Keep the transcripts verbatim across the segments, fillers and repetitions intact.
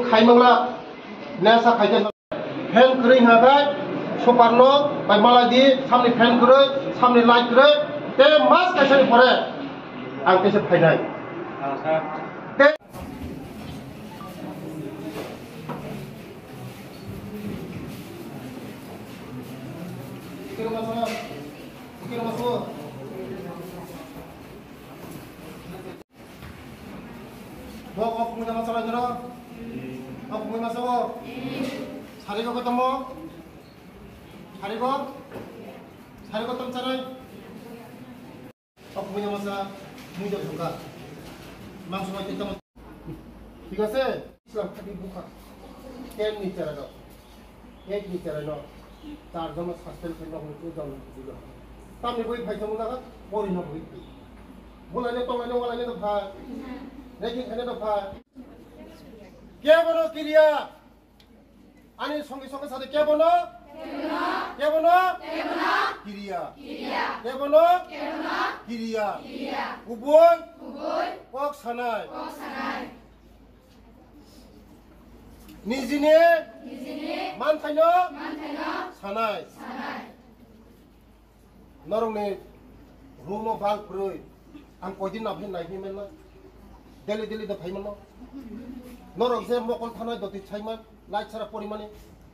खाइमंला NASA खाइजन fan करै हाबाय सपारनो bye मालादि सामनि फैन करै सामनि लाइट करै ते मास काइसानि परे आं केसे फाइनाय ते Kira masuk, kira masuk. Bawa aku punya masalah jera, aku punya masalah. Hari kau ketemu, hari kau, hari kau ketemu cara. Aku punya masalah, mudah juga. Langsung aja kita. Tiga se, Islam tadi buka. Ken ni cara kau, ken ni cara kau. चार जमा sustain करना हो तो जाओ juga तामने कोई भाई जमुना का बोरी ना होई बोलाने तो लाने वाला ने तो भा लेकिन खाने तो भा क्या बनो किरिया आने संगे संगे साथे क्या बनो क्या बनो किरिया क्या बनो किरिया उबोय कक सानाय निजिने मान थाइनो सानाय नरंने रूम बाल प्रुय आं कयदिन नाफै नायफैमोन ना डेली डेली दफायमोन ना नरं जे मकल थानाय दति छायमोन लाइट सारा परिमाने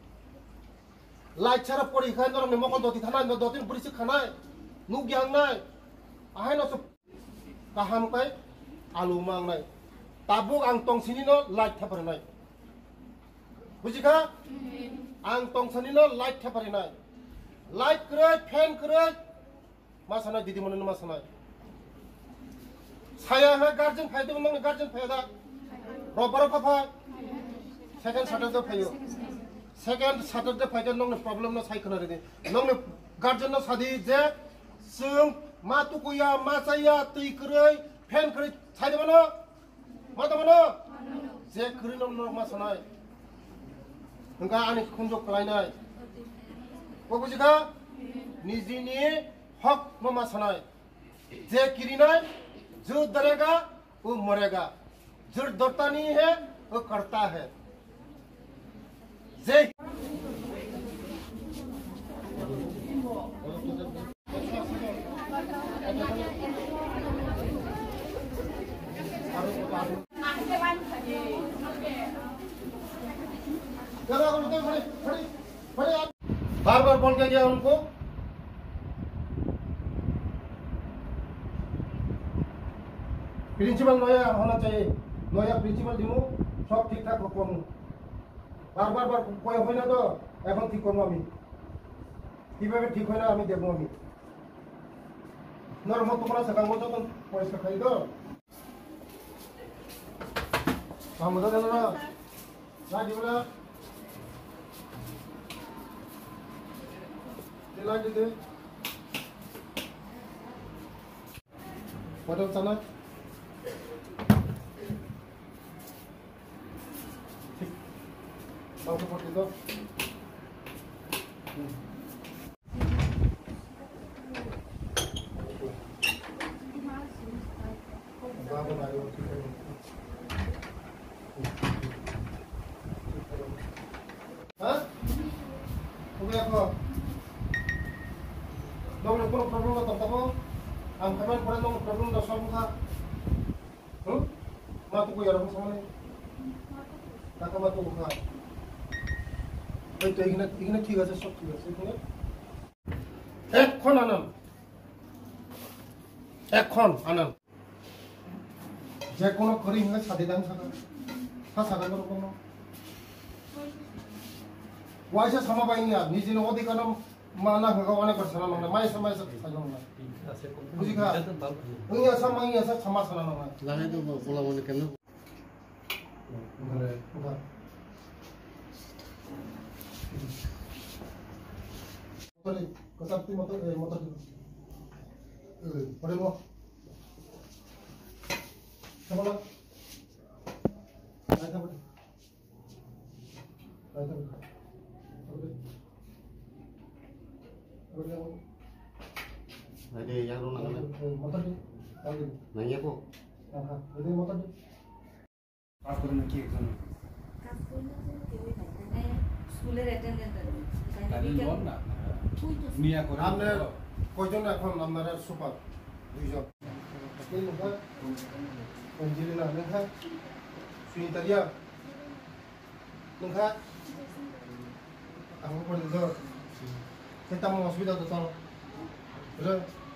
लाइट सारा परिखाय नरंने मकल दति थानाय दति बुरिसि खानाय नु ग्यांनाय आहाय नस गाहाम काय आलु मांगनाय ताबुक आं तंसिनि न लाइट थाफरनाय बुझिखा आं तंसानि न लाइट थाफारिनाय लाइट करै फैन करै मा सानाय दिदि मोननो मा सानाय साया हा गार्जेन फायदों नों गार्जेन फायदा रबार फाफा सेकेंड सैटरडे फायो सेकेंड सैटरडे फायदों नों प्रॉब्लम न साइखना रे नों गार्जेन न सादि जे जों मा तुकुया मा साया तै करै फैन करै साइदे बनो मा दबनो जे करै नों मा सानाय Engkau anik kunjuk kelainai, kau buziga, nizini hak memasanai, je kirinai, जो डरेगा वो मरेगा, जो डरता नहीं है वो करता है। जय बार बार बोल के गया उनको प्रिंसिपल नया होना चाहिए, नया प्रिंसिपल दिमु सब ठीक ठाक हो बार बार बार कोई होई ना तो এখন ঠিক করব আমি কিভাবে ঠিক হয় না আমি দেখব আমি নরম তোমরা সকাঙ্গ যখন পয়সা খাই দাও আমরা দাদা না দিবলা দিলা দিতে পটল চানা Bagus seperti itu. Bagus ayo. Hah? Oke apa? Dong ada problem atau apa? Ang kaman pernah dong problem dah solve kah? Hmm? Matu ko yaram sama ni. Tak matu ko kah? तो इगना इगना ठीक है सब ठीक है इगना एक खन आनंद एक खन आनंद जे कोनो करी है सादे दान सागा हा सागा नो कोनो वाइसा समा बाइनिया निजिनो अधिकानो माना हगा अनेक बरसना नंगना माइ समाय सब सागा नंगना बुझिखा ओइया सम ओइया सब समा सना नंगना लाने तो बोला बोले केन अरे उठा Motor, kau sampai motor, eh motor tu, eh, boleh mau? Siapa nak? Ada boleh? Ada boleh? Boleh? Boleh mau? Ada yang lu nak? Motor tu, ada. Nanya kok? Aha, ada motor tu. Apa nak kiek sana? স্কুলের attendant আপনার কয়জন এখন আপনারা super দুইজন এই লোক অঞ্জলিনা নोंहा সুনিতারিয়া नोंहा आंबो पढ़िदो তেমন অসুবিধা তো বুঝলেন।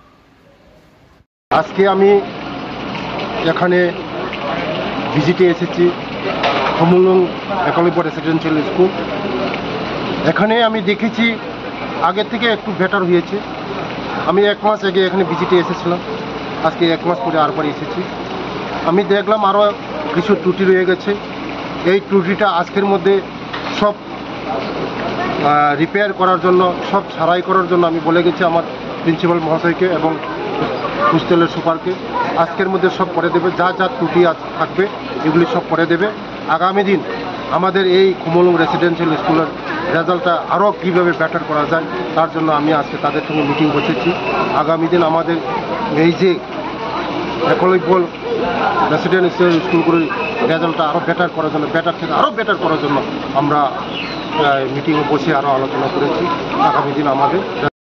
আজকে আমি এখানে ভিজিটে এসেছি খমুলুং একলব্য রেসিডেন্সিয়াল স্কুল। এখানে আমি দেখেছি আগে থেকে একটু বেটার হয়েছে। আমি এক মাস আগে এখানে ভিজিটে এসেছিলাম, আজকে এক মাস পরে আরবার এসেছি। আমি দেখলাম আরও কিছু ত্রুটি রয়ে গেছে। এই ত্রুটিটা আজকের মধ্যে সব রিপেয়ার করার জন্য, সব সারাই করার জন্য আমি বলে গেছি আমার প্রিন্সিপাল মহাশয়কে এবং হোস্টেলের সুপারকে। আজকের মধ্যে সব করে দেবে, যা যা ত্রুটি থাকবে এগুলি সব করে দেবে। আগামী দিন আমাদের এই খমুলুং রেসিডেন্সিয়াল স্কুলের রেজাল্টটা আরও কীভাবে বেটার করা যায় তার জন্য আমি আজকে তাদের সঙ্গে মিটিং বসেছি। আগামী দিন আমাদের এই যে একলব্য রেসিডেন্সিয়াল স্কুলগুলির রেজাল্টটা আরও বেটার করার জন্য, বেটার থেকে আরও বেটার করার জন্য আমরা মিটিংয়ে বসে আরও আলোচনা করেছি। আগামী দিন আমাদের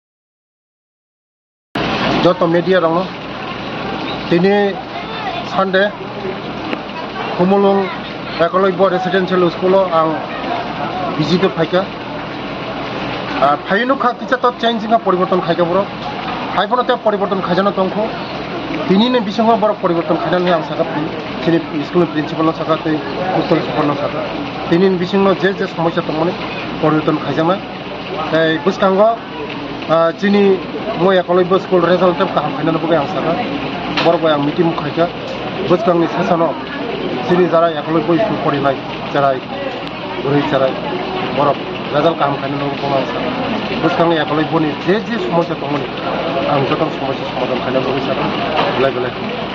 যত মিডিয়া दङ दिनै सानडे खमलुं एकलब्य रेसिडेंशियल स्कुलाव आं भिजिटे फायखा फायनो खाकिसा तो चेंजिंग परिवर्तन खायखा बर फायफोनो ते परिवर्तन खायजानो दंखो बिनिनो बिसंग बर परिवर्तन खायनानै आं साखा दिनै स्कुलनि प्रिन्सिपालनो साखा दै हस्टेल सुपारनो साखा दिनैनि बिसंनो जे जे समस्या दंमोन परिवर्तन खायजामा ताइ बुसखांगो जोंनि मैं एकलब्य स्कुल रेजाल्ट गाहाम फायनानै बगै आं साखा बरबो आं मिटिं खायखा बुसखांनि सासानो जोंनि जारा एकलब्य स्कुल फरायनाय जारा गुरै जारा बरफ रेजाल्ट गाहाम खायनानै बगै आं साखा बुसखांनि एकलब्यनि जे जे समस्या दंमोन आं जतन समस्या समाधान खायनानै बगै साखा बेलाय बेलाय